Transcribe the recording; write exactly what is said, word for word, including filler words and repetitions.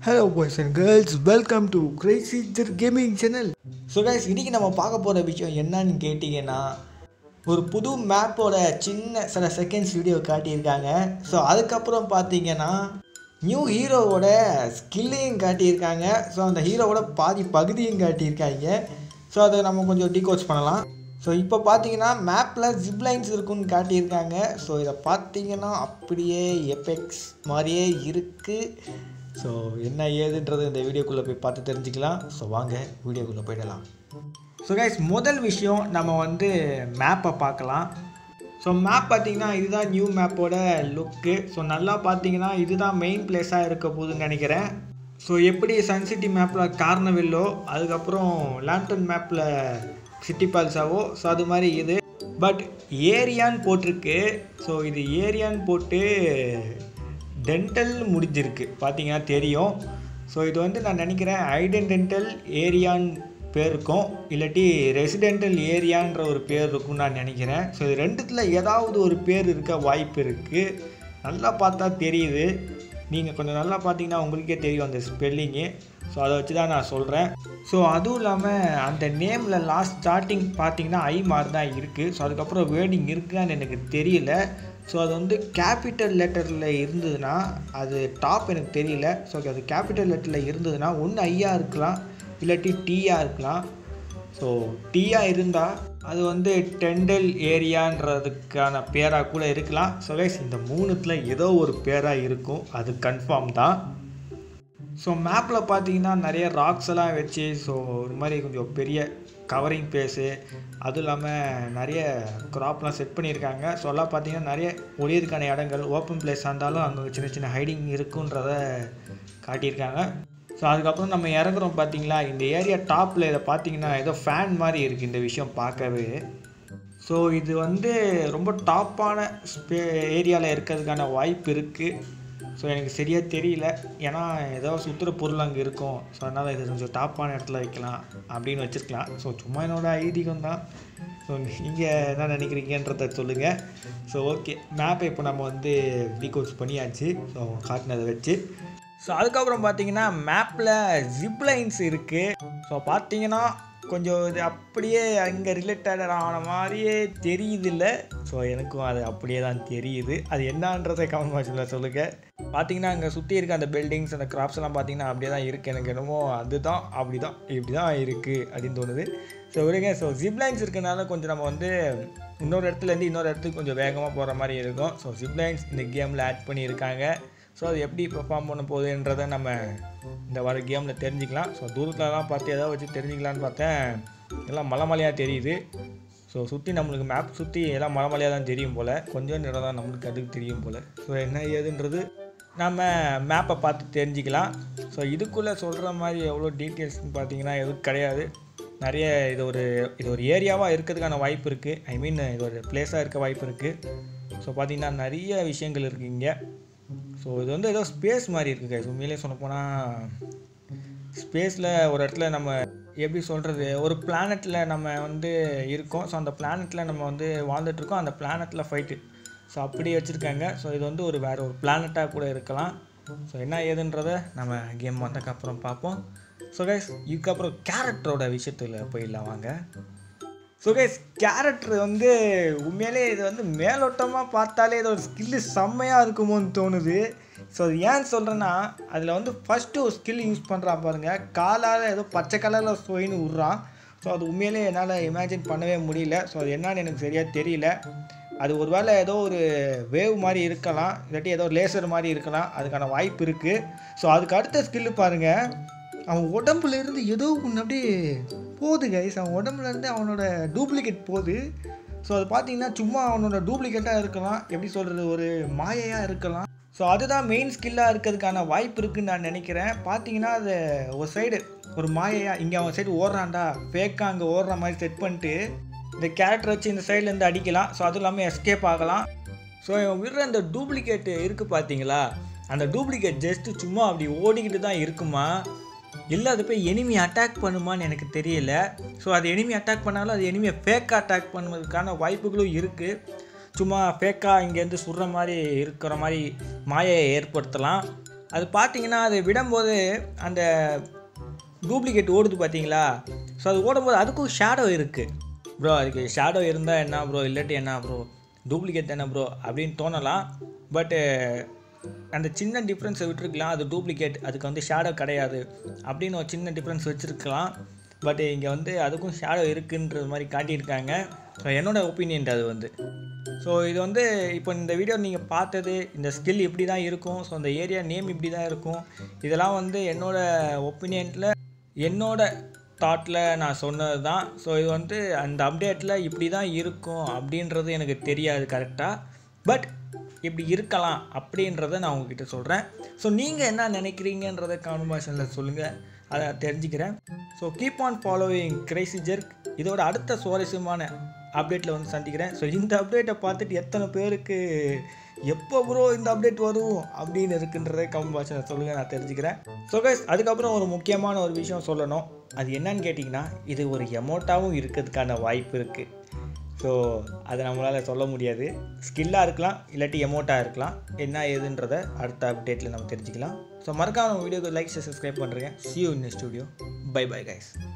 Hello boys and girls, welcome to Crazy Jer Gaming Channel. So guys, இன்றைக்கி நம்ம பார்க்க போகிற விஷயம் என்னன்னு கேட்டிங்கன்னா, ஒரு புது மேப்போட சின்ன சில செகண்ட்ஸ் வீடியோ காட்டியிருக்காங்க. ஸோ அதுக்கப்புறம் பார்த்தீங்கன்னா நியூ ஹீரோவோட ஸ்கில்லையும் காட்டியிருக்காங்க. ஸோ அந்த ஹீரோவோட பாதி பகுதியும் காட்டியிருக்காங்க. ஸோ அதை நம்ம கொஞ்சம் டீகோட்ஸ் பண்ணலாம். ஸோ இப்போ பார்த்தீங்கன்னா மேப்பில் ஜிப்லைன்ஸ் இருக்குன்னு காட்டியிருக்காங்க. ஸோ இதை பார்த்தீங்கன்னா அப்படியே எபெக்ஸ் மாதிரியே இருக்குது. ஸோ என்ன ஏதுன்றது இந்த வீடியோக்குள்ளே போய் பார்த்து தெரிஞ்சுக்கலாம். ஸோ வாங்க வீடியோக்குள்ளே போயிடலாம். ஸோ கைஸ், முதல் விஷயம் நம்ம வந்து மேப்பை பார்க்கலாம். ஸோ மேப் பார்த்திங்கன்னா இதுதான் நியூ மேப்போட லுக்கு. ஸோ நல்லா பார்த்தீங்கன்னா இதுதான் மெயின் பிளேஸாக இருக்க போகுதுன்னு நினைக்கிறேன். ஸோ எப்படி சன் சிட்டி மேப்பில் கார்னவெல்லோ, அதுக்கப்புறம் லேண்டன் மேப்பில் சிட்டி பால்ஸாவோ, ஸோ அது மாதிரி இது பட் ஏரியான்னு போட்டிருக்கு. ஸோ இது ஏரியான்னு போட்டு டென்டல் முடிஞ்சிருக்கு, பார்த்தீங்கன்னா தெரியும். ஸோ இது வந்து நான் நினைக்கிறேன் ஐடென்டென்டல் ஏரியான்னு பேர் இருக்கும், இல்லாட்டி ரெசிடென்டல் ஏரியான்ற ஒரு பேர் இருக்கும்னு நான் நினைக்கிறேன். ஸோ இது ரெண்டுத்தில் ஏதாவது ஒரு பேர் இருக்க வாய்ப்பு இருக்குது. நல்லா பார்த்தா தெரியுது, நீங்கள் கொஞ்சம் நல்லா பார்த்தீங்கன்னா உங்களுக்கே தெரியும் அந்த ஸ்பெல்லிங்கு. ஸோ அதை வச்சு தான் நான் சொல்கிறேன். ஸோ அதுவும் இல்லாமல் அந்த நேமில் லாஸ்ட் ஸ்டார்டிங் பார்த்தீங்கன்னா ஐ மார்க் தான் இருக்குது. ஸோ அதுக்கப்புறம் வேர்டிங் இருக்குதான்னு எனக்கு தெரியல. ஸோ அது வந்து கேபிட்டல் லெட்டரில் இருந்ததுன்னா அது டாப் எனக்கு தெரியல. ஸோ அது கேபிட்டல் லெட்டரில் இருந்ததுன்னா ஒன்று ஐயா இருக்கலாம், இல்லாட்டி டீயாக இருக்கலாம். ஸோ டீயாக இருந்தால் அது வந்து டெண்டல் ஏரியான்றதுக்கான பேராக கூட இருக்கலாம். ஸோ கைஸ், இந்த மூணுத்தில் ஏதோ ஒரு பேராக இருக்கும், அது கன்ஃபார்ம் தான். ஸோ மேப்பில் பார்த்தீங்கன்னா நிறைய ராக்ஸ் எல்லாம் வச்சு ஸோ ஒரு மாதிரி கொஞ்சம் பெரிய கவரிங் பிளேஸு, அதுவும் இல்லாமல் நிறைய க்ராப்லாம் செட் பண்ணியிருக்காங்க. ஸோ எல்லாம் பார்த்தீங்கன்னா நிறைய ஒளியதுக்கான இடங்கள், ஓப்பன் பிளேஸாக இருந்தாலும் அங்கே சின்ன சின்ன ஹைடிங் இருக்குன்றத காட்டியிருக்காங்க. ஸோ அதுக்கப்புறம் நம்ம இறங்குறோம் பார்த்தீங்களா, இந்த ஏரியா டாப்பில் இதை பார்த்தீங்கன்னா ஏதோ ஃபேன் மாதிரி இருக்குது இந்த விஷயம் பார்க்கவே. ஸோ இது வந்து ரொம்ப டாப்பான ஸ்பே ஏரியாவில் இருக்கிறதுக்கான வாய்ப்பு இருக்குது. ஸோ எனக்கு சரியாக தெரியல, ஏன்னா ஏதோ சுற்றுற பொருள் அங்கே இருக்கும். ஸோ அதனால் இது கொஞ்சம் டாப்பான இடத்துல வைக்கலாம் அப்படின்னு வச்சுருக்கலாம். ஸோ சும்மா என்னோடய ஐதீகம் தான். ஸோ நீங்கள் என்ன நினைக்கிறீங்கன்றத சொல்லுங்கள். ஸோ ஓகே, மேப்பை இப்போ நம்ம வந்து டீகோட்ஸ் பண்ணியாச்சு. ஸோ காட்டினதை வச்சு ஸோ அதுக்கப்புறம் பார்த்தீங்கன்னா மேப்பில் ஜிப்லைன்ஸ் இருக்குது. ஸோ பார்த்தீங்கன்னா கொஞ்சம் இது அப்படியே அங்கே ரிலேட்டடான மாதிரியே தெரியுது இல்லை. ஸோ எனக்கும் அது அப்படியே தான் தெரியுது. அது என்னன்றதை கமெண்ட் பாக்ஸில் சொல்லுங்கள். பார்த்தீங்கன்னா அங்கே சுற்றி இருக்க அந்த பில்டிங்ஸ், அந்த கிராப்ஸ் எல்லாம் பார்த்தீங்கன்னா அப்படியே தான் இருக்குது. எனக்கு என்னமோ அதுதான் அப்படி தான் இப்படி தான் இருக்குது அப்படின்னு தோணுது. ஸோ விடுங்க. ஸோ ஜிப்லைன்ஸ் இருக்கனால கொஞ்சம் நம்ம வந்து இன்னொரு இடத்துலேருந்து இன்னொரு இடத்துக்கு கொஞ்சம் வேகமாக போகிற மாதிரி இருக்கும். ஸோ ஜிப்லைன்ஸ் இந்த கேமில் ஆட் பண்ணியிருக்காங்க. ஸோ அது எப்படி பெர்ஃபார்ம் பண்ண போகுதுன்றதை நம்ம இந்த வர கேமில் தெரிஞ்சுக்கலாம். ஸோ தூரத்துலலாம் பார்த்து எதாவது வச்சு தெரிஞ்சுக்கலான்னு பார்த்தேன், எல்லாம் மலை மலையாக தெரியுது. ஸோ சுற்றி நம்மளுக்கு மேப் சுற்றி எல்லாம் மலை மலையாக தான் தெரியும் போல், கொஞ்சம் நேரம் தான் நம்மளுக்கு அதுக்கு தெரியும் போல். ஸோ என்ன ஏதுன்றது நம்ம மேப்பை பார்த்து தெரிஞ்சுக்கலாம். ஸோ இதுக்குள்ளே சொல்கிற மாதிரி எவ்வளோ டீட்டெயில்ஸ்னு பார்த்தீங்கன்னா எதுவும் கிடையாது. நிறைய இது ஒரு இது ஒரு ஏரியாவாக இருக்கிறதுக்கான வாய்ப்பு இருக்குது. ஐ மீன் இது ஒரு பிளேஸாக இருக்க வாய்ப்பு இருக்குது. ஸோ பார்த்திங்கன்னா நிறைய விஷயங்கள் இருக்குது இங்கே. ஸோ இது வந்து ஏதோ ஸ்பேஸ் மாதிரி இருக்குது. ஸோ உண்மையிலே சொல்லப்போனால் ஸ்பேஸில் ஒரு இடத்துல நம்ம எப்படி சொல்கிறது, ஒரு பிளானட்டில் நம்ம வந்து இருக்கோம். ஸோ அந்த பிளானட்டில் நம்ம வந்து வாழ்ந்துட்டுருக்கோம், அந்த பிளானட்டில் ஃபைட்டு. ஸோ அப்படி வச்சுருக்காங்க. ஸோ இது வந்து ஒரு வேறு ஒரு பிளானட்டாக கூட இருக்கலாம். ஸோ என்ன ஏதுன்றதை நம்ம கேம் வந்ததுக்கப்புறம் பார்ப்போம். ஸோ கைஸ், இதுக்கப்புறம் கேரக்டரோட விஷயத்தில் போயிடலாம் வாங்க. ஸோ கைஸ், கேரக்டர் வந்து உண்மையிலே இது வந்து மேலோட்டமாக பார்த்தாலே இது ஒரு ஸ்கில்லு செம்மையாக இருக்குமோன்னு தோணுது. ஸோ அது ஏன்னு சொல்கிறேன்னா, அதில் வந்து ஃபஸ்ட்டு ஒரு ஸ்கில் யூஸ் பண்ணுறான் பாருங்கள், காலால் ஏதோ பச்சை கலரில் சொயின்னு விட்றான். ஸோ அது உண்மையிலே என்னால் இமேஜின் பண்ணவே முடியல. ஸோ அது என்னான்னு எனக்கு சரியாக தெரியல. அது ஒரு வேளை ஏதோ ஒரு வேவ் மாதிரி இருக்கலாம், இல்லாட்டி ஏதோ லேசர் மாதிரி இருக்கலாம், அதுக்கான வாய்ப்பு இருக்குது. ஸோ அதுக்கு அடுத்த ஸ்கில்லு பாருங்கள், அவன் உடம்புலேருந்து ஏதோ ஒன்று அப்படியே போகுது கைஸ். அவன் உடம்புலேருந்து அவனோட டூப்ளிகேட் போகுது. ஸோ அது பார்த்தீங்கன்னா சும்மா அவனோட டூப்ளிகேட்டாக இருக்கலாம், எப்படி சொல்கிறது, ஒரு மாயையாக இருக்கலாம். ஸோ அதுதான் மெயின் ஸ்கில்லாக இருக்கிறதுக்கான வாய்ப்பு இருக்குதுன்னு நான் நினைக்கிறேன். பார்த்தீங்கன்னா அது ஒரு சைடு ஒரு மாயையாக இங்கே அவன் சைடு ஓடுறான்டா, ஃபேக்காக அங்கே ஓடுற மாதிரி செட் பண்ணிட்டு இந்த கேரக்டர் வச்சு இந்த சைட்லேருந்து அடிக்கலாம். ஸோ அதுவும் இல்லாமல் எஸ்கேப் ஆகலாம். ஸோ இவன் விடுற அந்த டூப்ளிகேட்டு இருக்குது பார்த்தீங்களா, அந்த டூப்ளிகேட் ஜஸ்ட்டு சும்மா அப்படி ஓடிக்கிட்டு தான் இருக்குமா, இல்லை அது போய் எனிமி அட்டாக் பண்ணுமான்னு எனக்கு தெரியல. ஸோ அது எனிமி அட்டாக் பண்ணாலும் அது எனிமியை ஃபேக்காக அட்டாக் பண்ணுறதுக்கான வாய்ப்புகளும் இருக்குது. சும்மா ஃபேக்காக இங்கேருந்து சுடுற மாதிரி இருக்கிற மாதிரி மாயை ஏற்படுத்தலாம். அது பார்த்தீங்கன்னா அது விடும்போது அந்த டூப்ளிகேட் ஓடுது பார்த்தீங்களா? ஸோ அது ஓடும்போது அதுக்கும் ஷேடோ இருக்குது ப்ரோ. அதுக்கு ஷேடோ இருந்தால் என்ன ப்ரோ, இல்லாட்டி என்ன ப்ரோ, டூப்ளிகேட் தானே ப்ரோ அப்படின்னு தோணலாம். பட்டு அந்த சின்ன டிஃப்ரென்ஸை விட்டுருக்கலாம். அது டூப்ளிகேட், அதுக்கு வந்து ஷேடோ கிடையாது அப்படின்னு ஒரு சின்ன டிஃப்ரென்ஸ் வச்சுருக்கலாம். பட் இங்கே வந்து அதுக்கும் ஷேடோ இருக்குன்றது மாதிரி காட்டியிருக்காங்க. ஸோ என்னோடய ஒப்பீனியன் அது வந்து. ஸோ இது வந்து இப்போ இந்த வீடியோ நீங்கள் பார்த்தது, இந்த ஸ்கில் இப்படி தான் இருக்கும், ஸோ அந்த ஏரியா நேம் இப்படி தான் இருக்கும், இதெல்லாம் வந்து என்னோடய ஒப்பீனியனில் என்னோட தாட்டில் நான் சொன்னது தான். ஸோ இது வந்து அந்த அப்டேட்டில் இப்படி தான் இருக்கும் அப்படின்றது எனக்கு தெரியாது கரெக்டாக. பட் இப்படி இருக்கலாம் அப்படின்றத நான் உங்ககிட்ட சொல்கிறேன். ஸோ நீங்கள் என்ன நினைக்கிறீங்கன்றதை கமெண்ட் பாக்ஸில் சொல்லுங்கள், அதை தெரிஞ்சுக்கிறேன். So keep on following crazy jerk. இதோட அடுத்த சுவாரஸ்யமான அப்டேட்டில் வந்து சந்திக்கிறேன். ஸோ இந்த அப்டேட்டை பார்த்துட்டு எத்தனை பேருக்கு எப்போ ப்ரோ இந்த அப்டேட் வரும் அப்படின்னு இருக்குன்றதை கமெண்ட் பாக்ஸில் சொல்லுங்கள், நான் தெரிஞ்சுக்கிறேன். ஸோ கைஸ், அதுக்கப்புறம் ஒரு முக்கியமான ஒரு விஷயம் சொல்லணும். அது என்னன்னு கேட்டிங்கன்னா, இது ஒரு எமோட்டாகவும் இருக்கிறதுக்கான வாய்ப்பு இருக்குது. ஸோ அதை நம்மளால் சொல்ல முடியாது. ஸ்கில்லாக இருக்கலாம், இல்லாட்டி எமோட்டாக இருக்கலாம். என்ன ஏதுன்றதை அடுத்த அப்டேட்டில் நம்ம தெரிஞ்சுக்கலாம். ஸோ மறக்காம நம்ம வீடியோக்கு லைக் சப்ஸ்கிரைப் பண்ணுறேங்க. see you in the studio. bye bye guys.